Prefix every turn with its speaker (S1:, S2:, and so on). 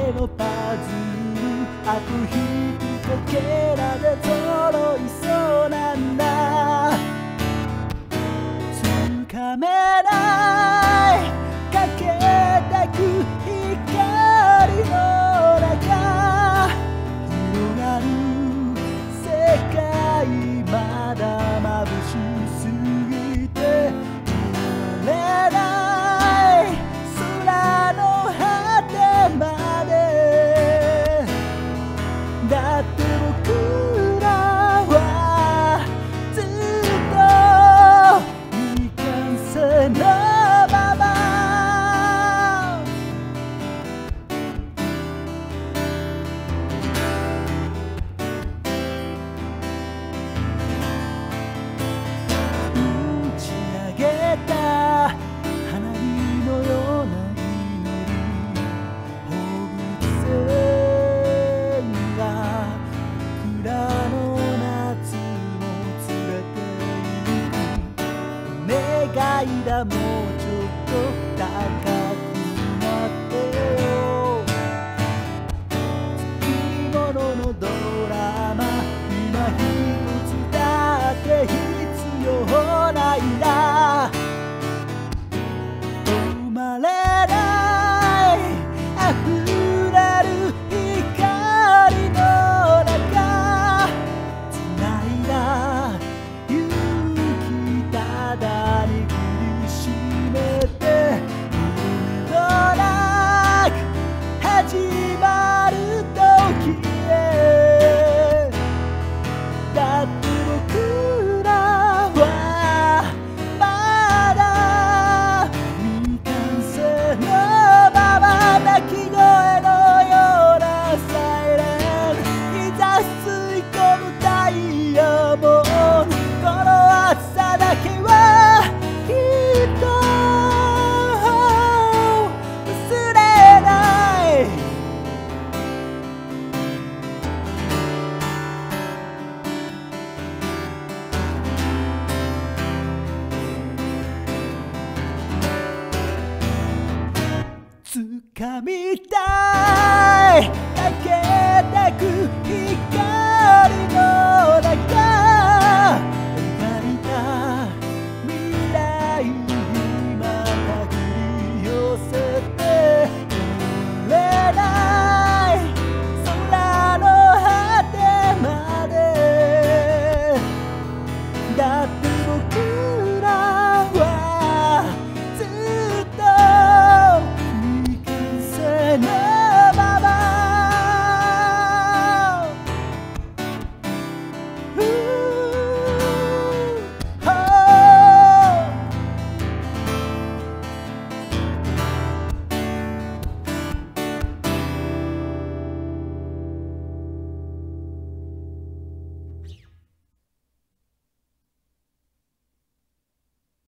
S1: のパズルあと一個ケラで揃いそうなんだつかめないかけてく光の中広がる世界まだ眩しすぎて見れない空の果てまでだって僕らはずっと未完成のまま打ち上げた花火のような祈り放物線が僕らの夏も連れて行く願いだもうちょっと高くなってよつきもののドラマ今一つだって必要ないんだ止まれない溢れる光の中繋いだ勇気ただ握りしめて夢のなく始まる時